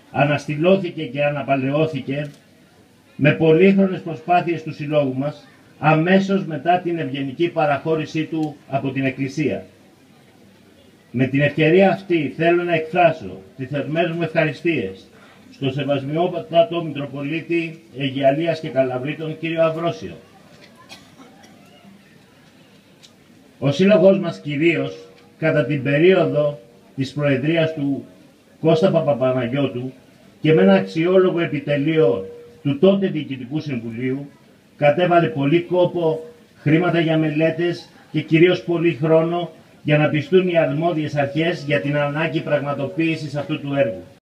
αναστηλώθηκε και αναπαλαιώθηκε με πολύχρονες προσπάθειες του Συλλόγου μας αμέσως μετά την ευγενική παραχώρησή του από την Εκκλησία. Με την ευκαιρία αυτή θέλω να εκφράσω τις θερμές μου ευχαριστίες στο Σεβασμιότατο Μητροπολίτη Αιγιαλίας και Καλαβρίτων κύριο Αυρόσιο. Ο Σύλλογος μας κυρίως κατά την περίοδο της προεδρίας του Κώστα Παπαπαναγιώτου και με ένα αξιόλογο επιτελείο του τότε Διοικητικού Συμβουλίου κατέβαλε πολύ κόπο, χρήματα για μελέτες και κυρίως πολύ χρόνο για να πιστούν οι αρμόδιες αρχές για την ανάγκη πραγματοποίησης αυτού του έργου.